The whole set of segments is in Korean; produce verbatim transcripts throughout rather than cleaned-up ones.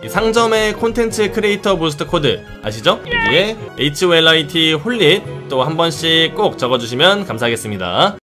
이 상점의 콘텐츠 크리에이터 부스트 코드 아시죠? 여기에 에이치오엘아이티 홀릿 또 한 번씩 꼭 적어주시면 감사하겠습니다.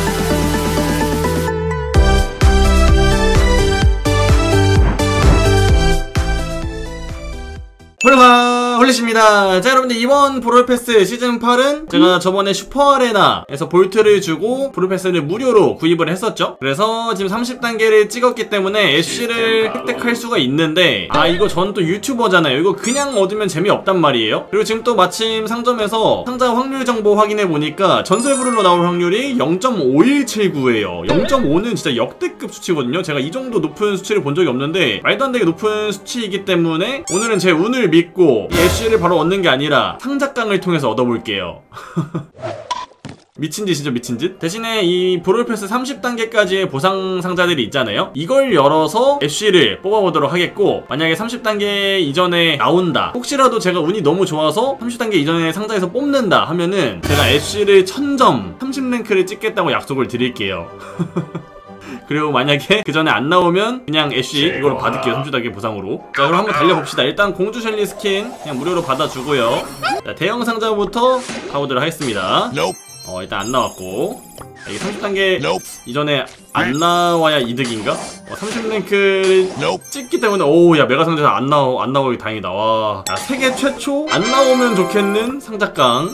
홀리마 홀릿입니다. 자, 여러분들 이번 브롤패스 시즌팔은 제가 저번에 슈퍼아레나에서 볼트를 주고 브롤패스를 무료로 구입을 했었죠. 그래서 지금 삼십 단계를 찍었기 때문에 애쉬를 획득할 수가 있는데, 아 이거 전 또 유튜버잖아요. 이거 그냥 얻으면 재미없단 말이에요. 그리고 지금 또 마침 상점에서 상자 확률 정보 확인해보니까 전설브롤로 나올 확률이 영 점 오일칠구예요 영 점 오는 진짜 역대급 수치거든요. 제가 이 정도 높은 수치를 본 적이 없는데 말도 안 되게 높은 수치이기 때문에 오늘은 제 운을 믿고 이 애쉬를 바로 얻는 게 아니라 상자깡을 통해서 얻어볼게요. 미친짓이죠, 미친짓. 대신에 이 브롤패스 삼십 단계까지의 보상 상자들이 있잖아요. 이걸 열어서 애쉬를 뽑아보도록 하겠고, 만약에 삼십 단계 이전에 나온다, 혹시라도 제가 운이 너무 좋아서 삼십 단계 이전에 상자에서 뽑는다 하면은 제가 애쉬를 천 점 삼십 랭크를 찍겠다고 약속을 드릴게요. 그리고 만약에 그 전에 안 나오면 그냥 애쉬 이걸로 받을게요. 삼십 단계 보상으로. 자, 그럼 한번 달려봅시다. 일단 공주 셸리 스킨 그냥 무료로 받아주고요. 자, 대형 상자부터 가보도록 하겠습니다. 어, 일단 안 나왔고, 이게 삼십 단계 이전에 안 나와야 이득인가? 어, 삼십 랭크를 찍기 때문에, 오우, 야, 메가 상자에서 안 나오, 안 나오기 다행이다. 와. 야, 세계 최초 안 나오면 좋겠는 상자깡.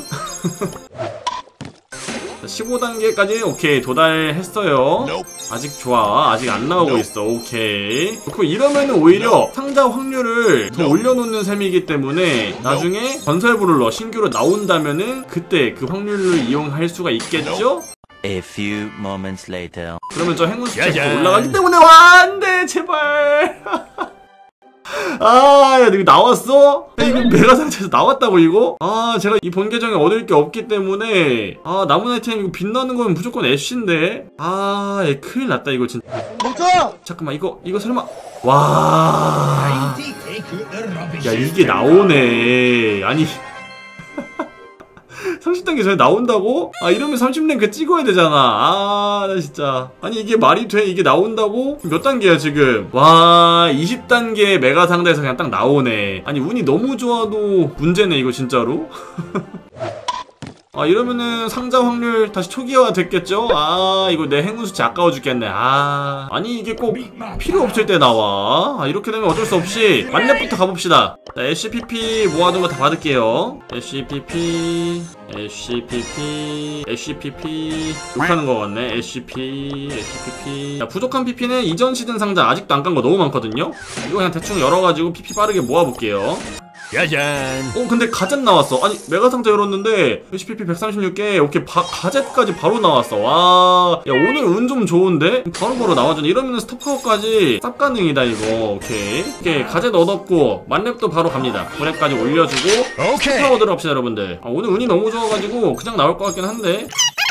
십오 단계까지 오케이 도달했어요. 아직 좋아. 아직 안 나오고 있어. 오케이. 그리고 이러면은 오히려 상자 확률을 더 올려놓는 셈이기 때문에 나중에 전설브롤러 신규로 나온다면은 그때 그 확률을 이용할 수가 있겠죠? A few moments later. 그러면 저 행운 숫자가 올라가기 때문에, 와, 안 돼, 제발. 아, 야, 이거 나왔어? 야, 이거 메가 상자에서 나왔다고, 이거? 아, 제가 이 본 계정에 얻을 게 없기 때문에, 아, 남은 아이템 이거 빛나는 건 무조건 애쉬인데. 아, 야, 큰일 났다, 이거 진짜. 멈춰! 잠깐만, 이거, 이거 설마. 와. 야, 이게 나오네. 아니. 삼십 단계 전에 나온다고? 아, 이러면 삼십 랭크 찍어야 되잖아. 아, 나 진짜. 아니, 이게 말이 돼? 이게 나온다고? 몇 단계야, 지금? 와, 이십 단계 메가 상자에서 그냥 딱 나오네. 아니, 운이 너무 좋아도 문제네, 이거 진짜로? 아, 이러면은 상자 확률 다시 초기화 됐겠죠? 아, 이거 내 행운 수치 아까워 죽겠네. 아, 아니 이게 꼭 필요 없을 때 나와. 아, 이렇게 되면 어쩔 수 없이 만렙부터 가봅시다. 자, 애쉬피피 모아둔 거 다 받을게요. 애쉬피피, 애쉬피피, 애쉬피피. 욕하는 거 같네. 애쉬피, 애쉬피피. 자, 부족한 피피는 이전 시즌 상자 아직도 안 깐 거 너무 많거든요? 이거 그냥 대충 열어가지고 피피 빠르게 모아볼게요. 짜잔. 어, 근데 가젯 나왔어. 아니, 메가 상자 열었는데 애쉬피피 백삼십육 개. 오케이, 바, 가젯까지 바로 나왔어. 와, 야, 오늘 운 좀 좋은데? 바로 바로 나와주네. 이러면은 스톱파워까지 쌉 가능이다, 이거. 오케이. 오케이, 가젯 얻었고 만렙도 바로 갑니다. 브랩까지 올려주고 스톱파워 들어갑시다, 여러분들. 아, 오늘 운이 너무 좋아가지고 그냥 나올 것 같긴 한데.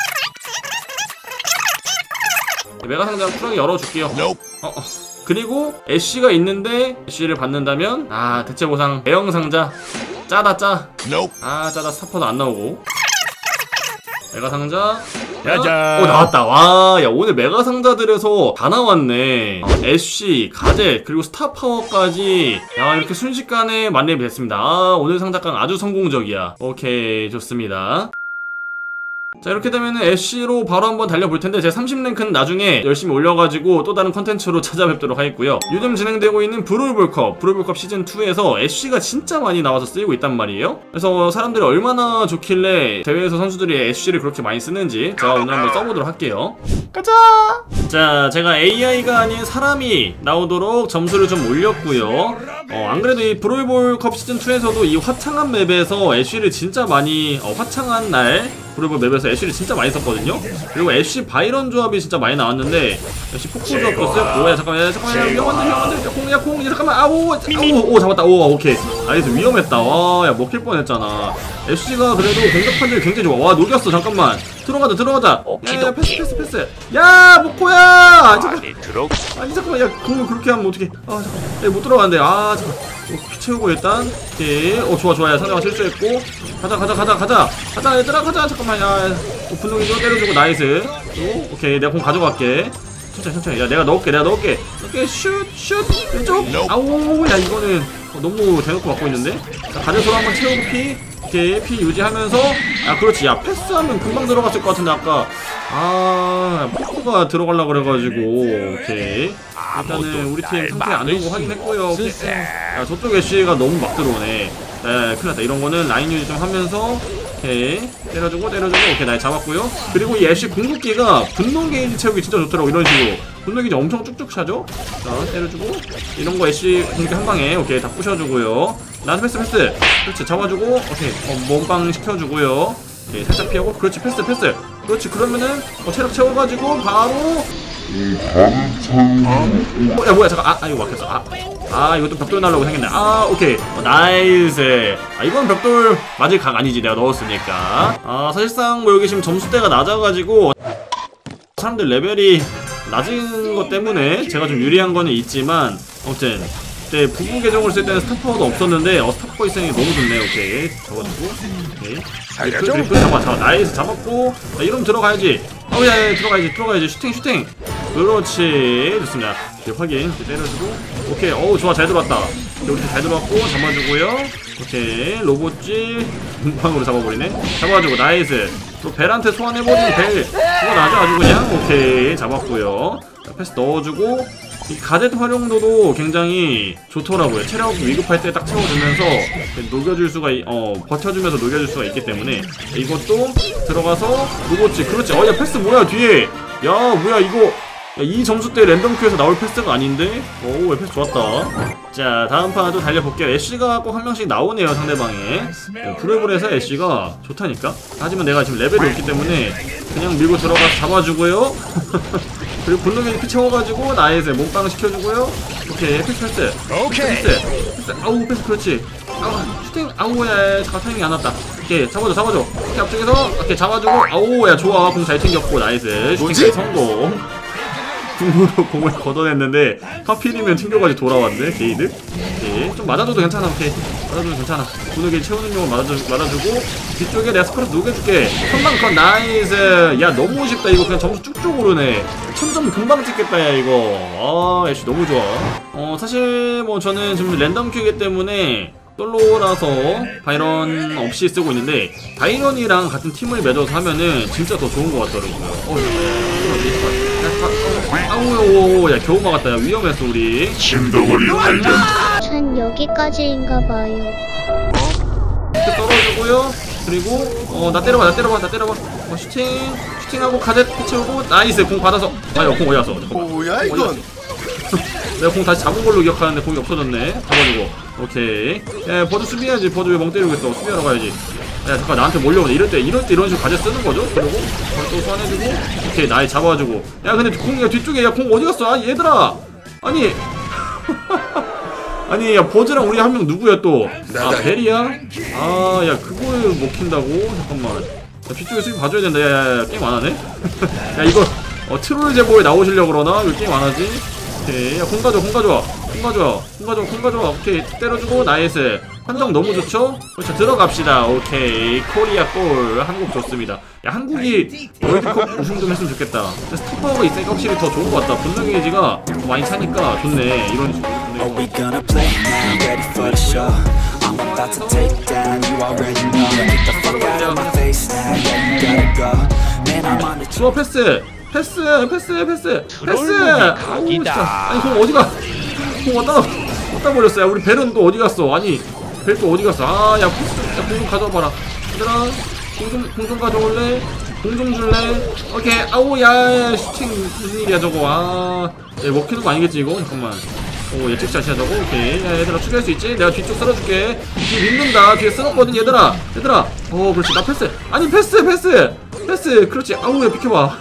메가 상자 쿨하게 열어줄게요. 어, 어. 그리고 애쉬가 있는데 애쉬를 받는다면, 아, 대체 보상 대형 상자 짜다 짜. 아, 짜다. 스타퍼도 안 나오고. 메가 상자. 짜잔. 오, 나왔다. 와, 야, 오늘 메가 상자들에서 다 나왔네. 어, 애쉬, 가젯, 그리고 스타파워까지. 야, 이렇게 순식간에 만렙이 됐습니다. 아, 오늘 상자깡 아주 성공적이야. 오케이, 좋습니다. 자, 이렇게 되면은 애쉬로 바로 한번 달려볼 텐데, 제 삼십 랭크는 나중에 열심히 올려가지고 또 다른 컨텐츠로 찾아뵙도록 하겠고요. 요즘 진행되고 있는 브롤볼컵, 브롤볼컵 시즌이에서 애쉬가 진짜 많이 나와서 쓰이고 있단 말이에요. 그래서 사람들이 얼마나 좋길래 대회에서 선수들이 애쉬를 그렇게 많이 쓰는지 제가 오늘 한번 써보도록 할게요. 가자! 자, 제가 에이아이가 아닌 사람이 나오도록 점수를 좀 올렸고요. 어, 안 그래도 이 브롤볼컵 시즌이에서도 이 화창한 맵에서 애쉬를 진짜 많이, 어, 화창한 날 브롤볼 맵에서 애쉬를 진짜 많이 썼거든요. 그리고 애쉬 바이런 조합이 진짜 많이 나왔는데, 애쉬 포크 조합도 쓰였고. 야, 잠깐만, 야, 잠깐만, 야, 위험한데, 위험한데, 야, 공, 야, 공, 야, 잠깐만, 아우, 아우, 오, 잡았다, 오, 오케이. 아, 이거 위험했다. 와, 야, 먹힐 뻔했잖아. 애쉬가 그래도 공격 판정이 굉장히 좋아. 와, 녹였어, 잠깐만. 들어가자, 들어가자. 야, 야, 패스, 패스, 패스. 야, 목포야! 잠깐. 아니, 잠깐만, 야, 공을 그렇게 하면 어떡해. 아, 잠깐만. 야, 못 들어가는데. 아, 잠깐. 어, 피 채우고 일단. 오케이. 어, 좋아, 좋아. 야, 상대가 실수했고. 가자, 가자, 가자, 가자. 가자, 얘들아, 가자. 잠깐만, 야. 어, 분홍이 좀 때려주고, 나이스. 오, 오케이. 내가 공 가져갈게. 천천히 천천히. 야 내가 넣을게 내가 넣을게. 오케이 슛슛 왼쪽. 아우 야 이거는 어, 너무 대놓고 맞고 있는데. 자 가제소로 한번 채우고 피. 오케이 피 유지하면서. 아 그렇지. 야 패스하면 금방 들어갔을 것 같은데 아까. 아 포크가 들어가려고 그래가지고. 오케이 일단은 우리 팀 상태 안 좋은 거 확인했고요. 오케이. 야 저쪽 애쉬가 너무 막 들어오네. 네 큰일났다. 이런 거는 라인 유지 좀 하면서. 오케이 때려주고 때려주고. 오케이 날 잡았고요. 그리고 이 애쉬 궁극기가 분노 게이지 채우기 진짜 좋더라고. 이런 식으로 분노 게이지 엄청 쭉쭉 차죠. 자 때려주고 이런 거 애쉬 궁극기 한 방에. 오케이 다 부셔주고요. 나한테 패스 패스. 그렇지 잡아주고. 오케이 어, 몸빵 시켜주고요. 오케이 살짝 피하고. 그렇지 패스 패스. 그렇지 그러면은 어, 체력 채워가지고 바로. 어, 야 뭐야 잠깐. 아, 아 이거 막혔어. 아, 아 이거 또 벽돌 날라고 생겼네. 아 오케이 어, 나이스. 아 이건 벽돌 맞을 각 아니지 내가 넣었으니까. 아 사실상 뭐 여기 지금 점수대가 낮아가지고 사람들 레벨이 낮은 것 때문에 제가 좀 유리한 거는 있지만 아무튼 그때 부부 계정을 쓸 때는 스타파워도 없었는데 어 스타파워 있으니 너무 좋네. 오케이 잡아주고. 오케이 리플 리플 잡아 잡아. 나이스 잡았고. 자 이러면 들어가야지. 어우 야야 들어가야지 들어가야지. 슈팅 슈팅. 그렇지 좋습니다. 오케이 확인. 이렇게 때려주고. 오케이 어우 좋아 잘 들어왔다. 우리 잘 들어왔고 잡아주고요. 오케이 로봇지 문방으로 잡아버리네. 잡아주고 나이스. 또 벨한테 소환해버리면 벨 그거 나죠 아주 그냥. 오케이 잡았고요. 자, 패스 넣어주고. 이 가젯 활용도도 굉장히 좋더라고요. 체력 위급할 때 딱 채워주면서 녹여줄 수가 어 버텨주면서 녹여줄 수가 있기 때문에 이것도 들어가서 로봇지. 그렇지. 어 야 패스 뭐야 뒤에. 야 뭐야 이거. 야, 이 점수 때 랜덤 큐에서 나올 패스가 아닌데? 오 패스 좋았다. 자 다음 판도 달려볼게요. 애쉬가 꼭 한 명씩 나오네요 상대방에. 브레이브에서 애쉬가 좋다니까. 하지만 내가 지금 레벨이 없기 때문에 그냥 밀고 들어가서 잡아주고요. 그리고 분노게이지 피 채워가지고 나이스 몸빵 시켜주고요. 오케이 패스 패스 패스 패스. 아우 패스 그렇지. 아우 슈팅. 아우 야 잠깐 타이밍이 안 왔다. 오케이 잡아줘 잡아줘. 오케이 앞쪽에서 오케이 잡아주고. 아우 야 좋아 공 잘 챙겼고 나이스 슈팅까지 성공. 궁으로 공을 걷어냈는데 하필이면 튕겨가지고 돌아왔네 게이드. 오케이 좀 맞아줘도 괜찮아. 오케이 맞아줘도 괜찮아. 분노게이지 채우는 용을 맞아주, 맞아주고 뒤쪽에 내가 스크래프 녹여줄게. 선방컷 나이스. 야 너무 쉽다 이거. 그냥 점수 쭉쭉 오르네. 천점 금방 찍겠다 야 이거. 아 애쉬 너무 좋아. 어 사실 뭐 저는 지금 랜덤 큐이기 때문에 솔로라서 바이런 없이 쓰고 있는데 바이런이랑 같은 팀을 맺어서 하면은 진짜 더 좋은 것 같더라고요. 어, 아우 야 겨우 막았다. 야 위험했어 우리. 전 여기까지인가봐요. 이렇게 떨어지고요. 그리고 어 나 때려봐 나 때려봐 나 때려봐. 어, 슈팅 슈팅하고 가젯 채우고 나이스. 공 받아서. 아야 공 어디 갔어. 뭐야 이건. 내가 공 다시 잡은 걸로 기억하는데 공이 없어졌네. 잡아주고. 오케이. 야 버즈 수비해야지. 버즈 왜 멍 때리고 있어. 수비하러 가야지. 야 잠깐 나한테 몰려오네. 이럴 때 이럴 때 이런 식으로 가젯 쓰는 거죠. 그리고 또 소환해주고. 오케이 나이 잡아주고. 야 근데 공이 뒤쪽에. 야 공 어디 갔어. 아 얘들아 아니 아니 야 버즈랑 우리 한 명 누구야 또. 아 벨이야? 아 야 그걸 먹힌다고? 잠깐만. 야 뒤쪽에 수비 봐줘야 된다. 야야야 게임 안 하네? 야 이거 어 트롤 제보에 나오시려고 그러나? 이거 게임 안 하지? 오케이 야 공 가져와 공 가져와 공 가져와 공 가져와 공 가져와. 오케이 때려주고 나이스. 판정 너무 좋죠? 그렇죠 들어갑시다. 오케이 코리아 골. 한국 좋습니다. 야 한국이 월드컵 우승 좀 했으면 좋겠다. 스타파워가 있으니까 확실히 더 좋은 것 같다. 분노 게이지가 많이 차니까 좋네. 이런 식으로 좋아 패스 패스 패스 패스 패스. 아우 진짜. 아니 공 어디가. 공 어디다 어디다 버렸어. 야 우리 벨은 또 어디 갔어. 아니 벨 또 어디 갔어. 아야 야 공 좀 가져와봐라 얘들아. 공 좀 공 좀 가져올래. 공 좀 줄래. 오케이 아우 야 슈팅 무슨 일이야 저거. 아 얘 먹히는 거 아니겠지 이거. 잠깐만. 오 예측샷이야 저거. 오케이 야 얘들아 추리할 수 있지. 내가 뒤쪽 쓸어줄게. 뒤에 믿는다. 뒤에 쓸었거든 얘들아 얘들아. 오 그렇지 나 패스. 아니 패스 패스 패스. 그렇지. 아우 야 비켜봐.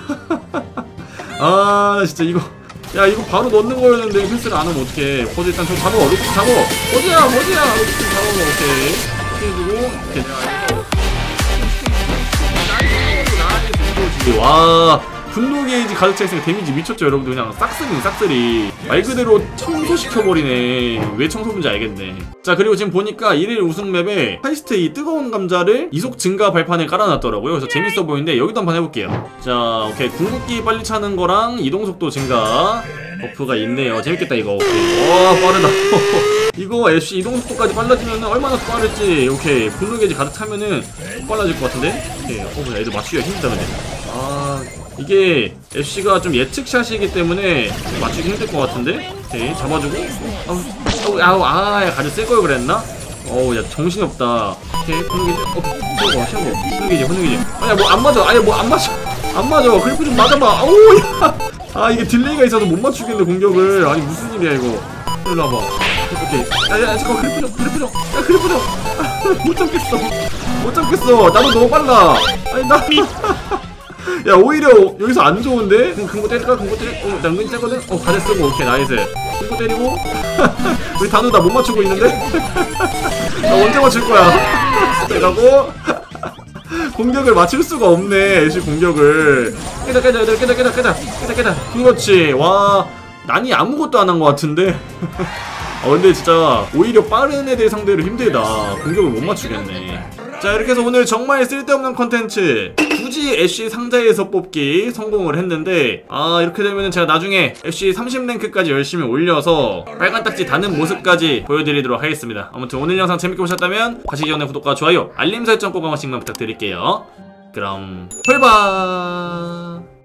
아 진짜 이거. 야 이거 바로 넣는 거였는데 패스를 안 하면 어떡해. 버즈 일단 저 잡아. 루트 잡아. 버즈야 버즈야. 루트 잡아. 오케이 해주고. 오케이 와 분노 게이지 가득 차있으니까 데미지 미쳤죠 여러분들. 그냥 싹쓸이 싹쓸이 말 그대로 청소시켜버리네. 왜 청소인지 알겠네. 자 그리고 지금 보니까 일일 우승 맵에 하이스트 이 뜨거운 감자를 이속 증가 발판을 깔아놨더라고요. 그래서 재밌어 보이는데 여기도 한번 해볼게요. 자 오케이 궁극기 빨리 차는 거랑 이동속도 증가 버프가 있네요. 재밌겠다 이거. 오케이. 와 빠르다. 이거 애쉬 이동속도까지 빨라지면 얼마나 빠를지. 오케이 분노 게이지 가득 차면은 빨라질 것 같은데. 오케이. 어 뭐야 애들 맞추기가 힘들다 근데. 아 이게 애쉬가 좀 예측샷이기 때문에 맞추기 힘들 것 같은데. 오케이 잡아주고. 아우 아우 아 가져 쓸걸 그랬나? 어우 야 정신이 없다. 오케이 분노 게이지. 어 샤워 샤워 분노 게이지 분노 게이지. 아야 뭐 안 맞아. 아예 뭐 안 맞아. 안 맞아. 그리고 좀 맞아봐. 아우 야. 아 이게 딜레이가 있어서 못 맞추겠네 공격을. 아니 무슨 일이야 이거. 일로 와봐. 오케이. 야야 잠깐 그리프 좀 그리프 좀. 야 그리프 좀. 못 잡겠어. 못 잡겠어. 나도 너무 빨라. 아니 나. 야 오히려 여기서 안 좋은데? 금고 때릴까? 금고 때릴? 어 난근 째거든? 어 가재 쓰고 오케이 나이스. 금고 때리고. 우리 단우 나 못 맞추고 있는데? 나 언제 맞출 거야? 그래가고 공격을 맞출 수가 없네. 애쉬 공격을. 깨자 깨자 얘들 깨자 깨자 깨자 깨자 깨자. 그렇지. 와 난이 아무것도 안 한 것 같은데. 아 근데 진짜 오히려 빠른 애들 상대로 힘들다. 공격을 못 맞추겠네. 자 이렇게 해서 오늘 정말 쓸데없는 컨텐츠 굳이 애쉬 상자에서 뽑기 성공을 했는데, 아 이렇게 되면 제가 나중에 애쉬 삼십 랭크까지 열심히 올려서 빨간 딱지 다는 모습까지 보여드리도록 하겠습니다. 아무튼 오늘 영상 재밌게 보셨다면 가시기 전에 구독과 좋아요 알림 설정 꼭 한 번씩만 부탁드릴게요. 그럼 홀바.